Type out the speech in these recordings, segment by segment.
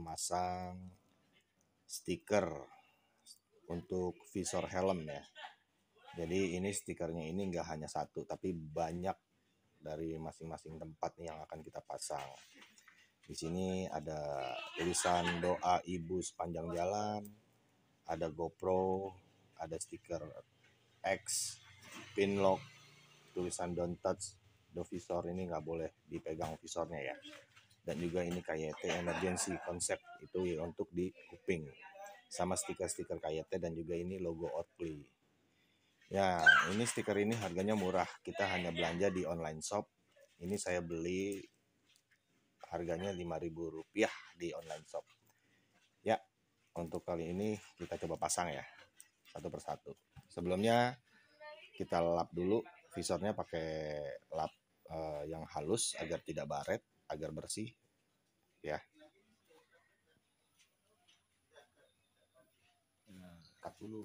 memasang stiker untuk visor helm ya. Jadi ini stikernya ini enggak hanya satu tapi banyak dari masing-masing tempat nih yang akan kita pasang. Di sini ada tulisan doa ibu sepanjang jalan, ada GoPro, ada stiker X, pin lock, tulisan don't touch the visor, ini nggak boleh dipegang visornya ya. Dan juga ini KYT emergency concept, itu ya untuk di kuping, sama stiker-stiker KYT dan juga ini logo Oatly. Ya, ini stiker ini harganya murah, kita hanya belanja di online shop. Ini saya beli harganya Rp5.000 di online shop. Ya, untuk kali ini kita coba pasang ya, satu persatu. Sebelumnya kita lap dulu visornya pakai lap yang halus agar tidak baret, agar bersih ya. Cut dulu.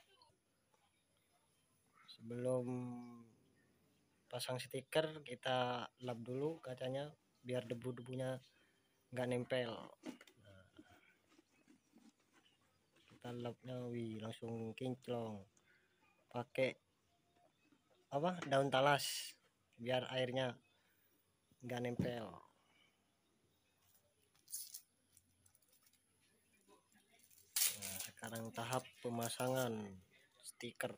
Sebelum pasang stiker kita lap dulu kacanya biar debu-debunya nggak nempel. Kita lapnya langsung kinclong pakai daun talas biar airnya nggak nempel. Nah, sekarang tahap pemasangan stiker.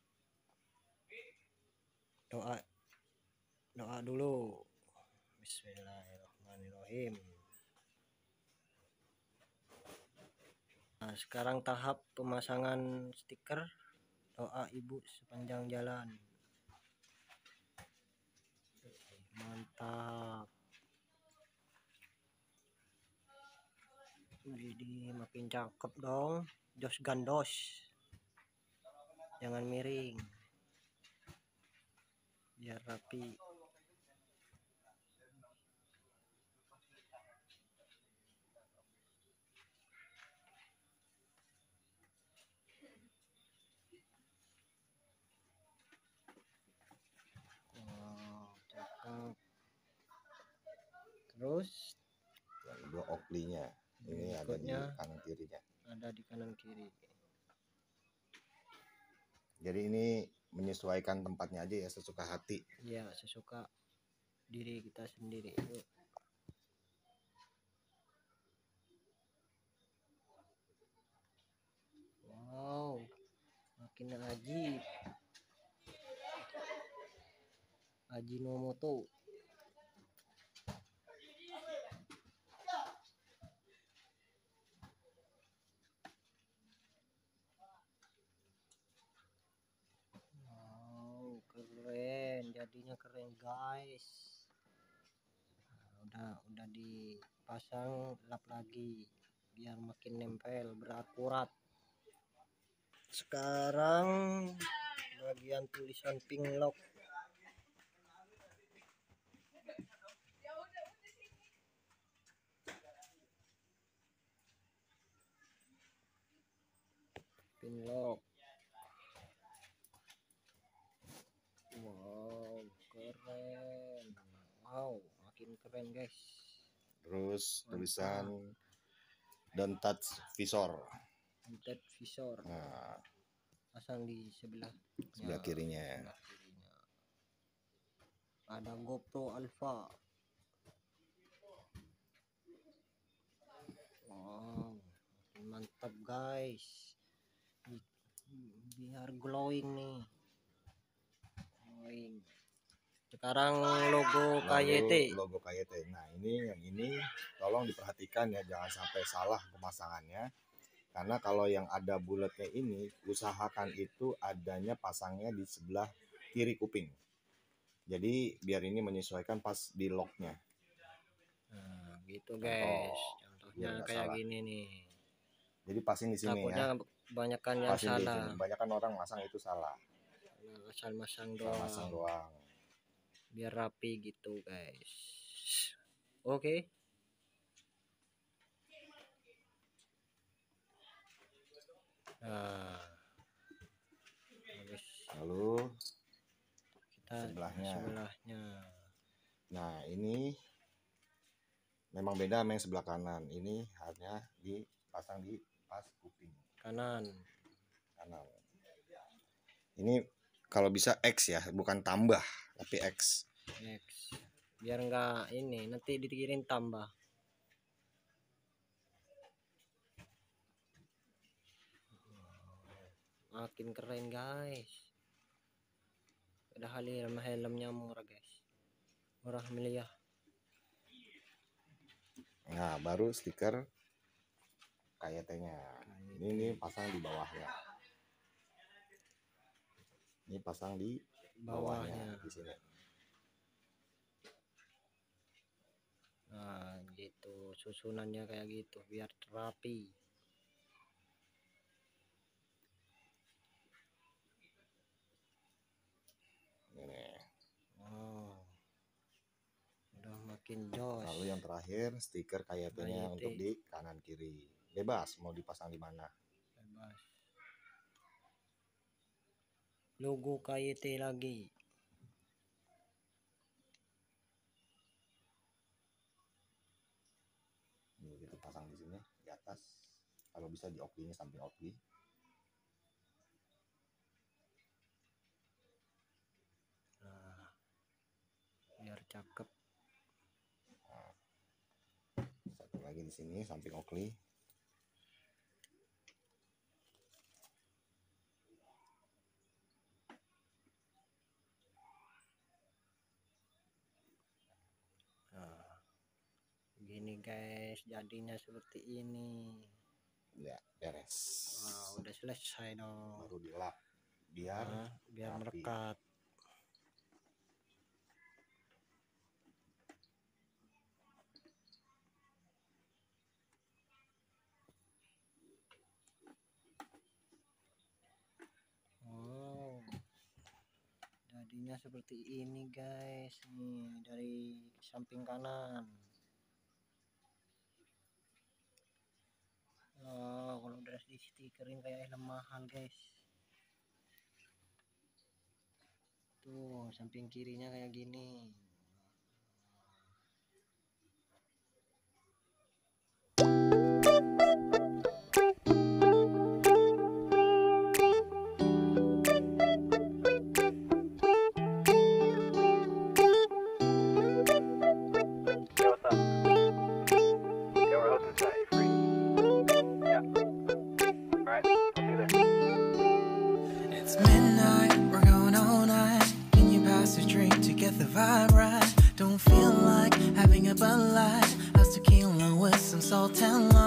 Doa dulu. Bismillahirrahmanirrahim. Nah, sekarang tahap pemasangan stiker doa ibu sepanjang jalan. Mantap. Jadi makin cakep dong. Jos gandos. Jangan miring. Biar rapi. Cakep. Terus logo Oatly-nya ini ada di kanan kirinya. Ada di kanan kiri. Jadi ini menyesuaikan tempatnya aja ya, sesuka hati. Iya, sesuka diri kita sendiri. Yuk. Wow, makin ajib. Ajinomoto. Wow, keren. Jadinya keren, guys. Nah, udah dipasang, lap lagi biar makin nempel, berakurat. Sekarang bagian tulisan pin lock. Pin lock. Wow, keren. Wow, makin keren, guys. Terus tulisan don't touch visor. Don't touch visor. Nah, pasang di sebelah kirinya. Ada GoPro Alpha. Wow, mantap guys. Biar glowing nih. Glowing. Sekarang logo KYT. Logo KYT. Nah, yang ini tolong diperhatikan ya, jangan sampai salah pemasangannya. Karena kalau yang ada bulatnya ini, usahakan itu adanya pasangnya di sebelah kiri kuping. Jadi biar ini menyesuaikan pas di locknya. Nah, gitu guys. Contohnya kayak salah. Gini nih. Jadi pasang di sini. Takutnya ya. Kebanyakan yang pasang salah. Kebanyakan orang masang itu salah. Asal masang doang. Biar rapi gitu guys. Oke. Nah, lalu kita sebelahnya. Nah, ini Memang beda sama yang sebelah kanan. Ini hanya dipasang di pas kuping kanan. Ini kalau bisa X ya, bukan tambah tapi X. Biar enggak ini nanti dikirim tambah. Makin keren guys. Padahal helmnya murah guys. Murah miliar. Nah, baru stiker KYT-nya. Ini pasang di bawahnya. Ini pasang di bawahnya di sini. Nah, gitu susunannya kayak gitu biar rapi. Ini. Udah makin jos. Lalu yang terakhir stiker KYT-nya untuk di kanan kiri. Bebas mau dipasang di mana. Bebas. Logo KYT lagi. Ini kita pasang di sini di atas. Kalau bisa di oklinya samping okli. Nah, biar cakep. Nah, satu lagi di sini samping okli. Gini guys, jadinya seperti ini. Ya, beres. Wow, udah selesai dong. Baru dilap biar melekat. Wow, jadinya seperti ini guys. Nih dari samping kanan. Oh, kalau udah di stikerin kayak helm mahal guys. Tuh samping kirinya kayak gini. The vibe right, don't feel like having a Bud Light, how's tequila with some salt and lime.